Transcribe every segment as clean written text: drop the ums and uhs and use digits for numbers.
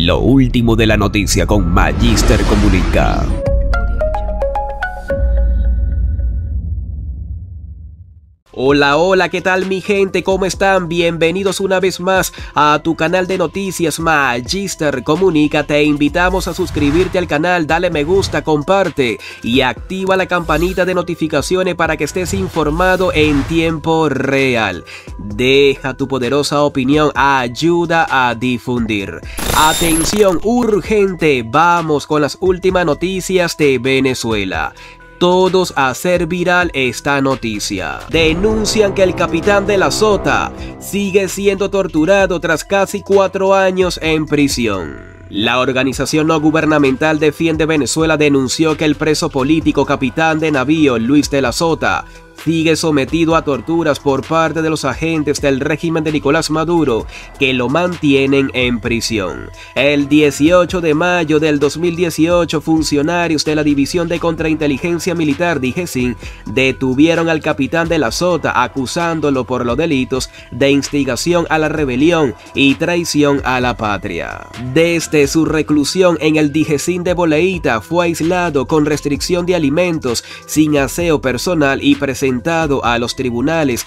Lo último de la noticia con Magister Comunica. Hola, hola, ¿qué tal mi gente? ¿Cómo están? Bienvenidos una vez más a tu canal de noticias Magister Comunica. Te invitamos a suscribirte al canal, dale me gusta, comparte y activa la campanita de notificaciones para que estés informado en tiempo real. Deja tu poderosa opinión, ayuda a difundir. Atención urgente, vamos con las últimas noticias de Venezuela. Todos a hacer viral esta noticia. Denuncian que el capitán de la Sota sigue siendo torturado tras casi 4 años en prisión. La organización no gubernamental Defiende Venezuela denunció que el preso político capitán de navío Luis de la Sota sigue sometido a torturas por parte de los agentes del régimen de Nicolás Maduro que lo mantienen en prisión. El 18 de mayo del 2018, funcionarios de la División de Contrainteligencia Militar DIGESIN detuvieron al capitán de la Sota acusándolo por los delitos de instigación a la rebelión y traición a la patria. Desde su reclusión en el DIGESIN de Boleíta fue aislado con restricción de alimentos, sin aseo personal y presentado a los tribunales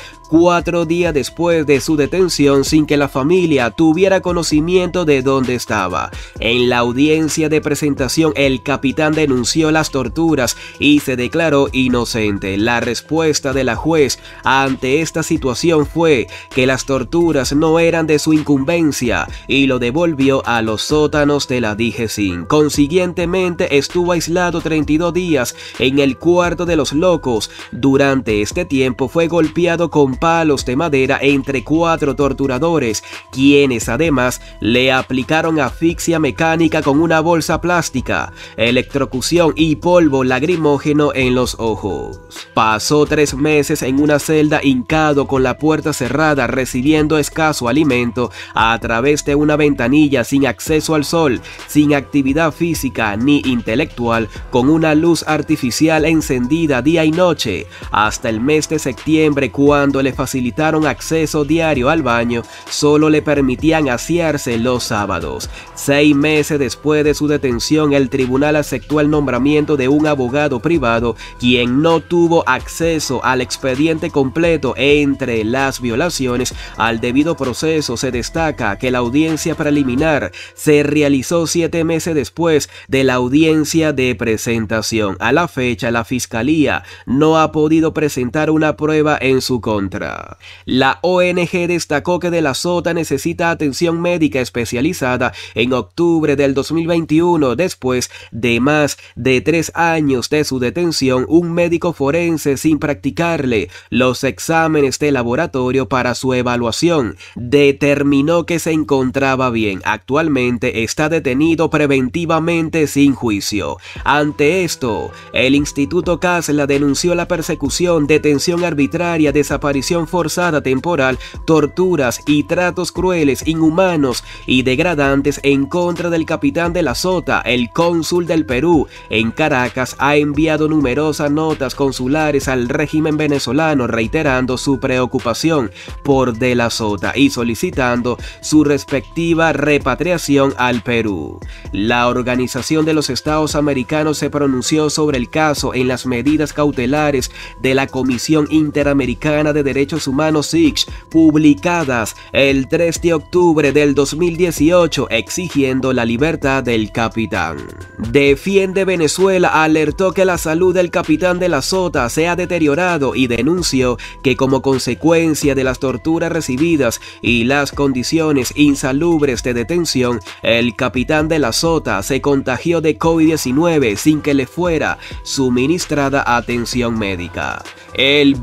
4 días después de su detención sin que la familia tuviera conocimiento de dónde estaba. En la audiencia de presentación, el capitán denunció las torturas y se declaró inocente. La respuesta de la juez ante esta situación fue que las torturas no eran de su incumbencia y lo devolvió a los sótanos de la DIGESIN. Consiguientemente, estuvo aislado 32 días en el cuarto de los locos. Durante este tiempo fue golpeado con palos de madera entre 4 torturadores, quienes además le aplicaron asfixia mecánica con una bolsa plástica, electrocución y polvo lacrimógeno en los ojos. Pasó 3 meses en una celda hincado con la puerta cerrada, recibiendo escaso alimento a través de una ventanilla, sin acceso al sol, sin actividad física ni intelectual, con una luz artificial encendida día y noche, hasta el mes de septiembre, cuando le facilitaron acceso diario al baño. Solo le permitían asearse los sábados. 6 meses después de su detención, el tribunal aceptó el nombramiento de un abogado privado, quien no tuvo acceso al expediente completo. Entre las violaciones al debido proceso, se destaca que la audiencia preliminar se realizó 7 meses después de la audiencia de presentación. A la fecha, la fiscalía no ha podido presentar una prueba en su contra. La ONG destacó que de la Sota necesita atención médica especializada. En octubre del 2021, después de más de 3 años de su detención, un médico forense, sin practicarle los exámenes de laboratorio para su evaluación, determinó que se encontraba bien. Actualmente está detenido preventivamente sin juicio. Ante esto, el Instituto Casla denunció la persecución, detención arbitraria, desaparición forzada temporal, torturas y tratos crueles, inhumanos y degradantes en contra del capitán de la Sota. El cónsul del Perú en Caracas ha enviado numerosas notas consulares al régimen venezolano reiterando su preocupación por de la Sota y solicitando su respectiva repatriación al Perú. La Organización de los Estados Americanos se pronunció sobre el caso en las medidas cautelares de la Comisión Interamericana de Derechos Humanos (CIDH), publicadas el 3 de octubre del 2018, exigiendo la libertad del capitán. Defiende Venezuela alertó que la salud del capitán de la Sota se ha deteriorado y denunció que como consecuencia de las torturas recibidas y las condiciones insalubres de detención, el capitán de la Sota se contagió de COVID-19 sin que le fuera suministrada atención médica. El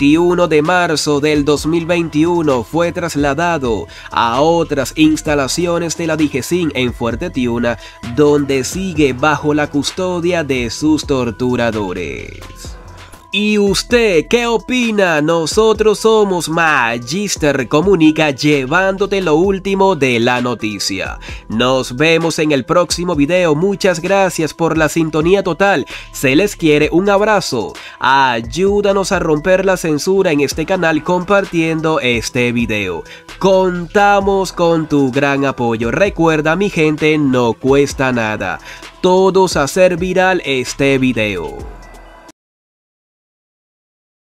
21 de marzo del 2021 fue trasladado a otras instalaciones de la DIGESIN en Fuerte Tiuna, donde sigue bajo la custodia de sus torturadores. ¿Y usted qué opina? Nosotros somos Magister Comunica, llevándote lo último de la noticia. Nos vemos en el próximo video. Muchas gracias por la sintonía total. Se les quiere, un abrazo. Ayúdanos a romper la censura en este canal compartiendo este video. Contamos con tu gran apoyo. Recuerda, mi gente, no cuesta nada. Todos hacer viral este video.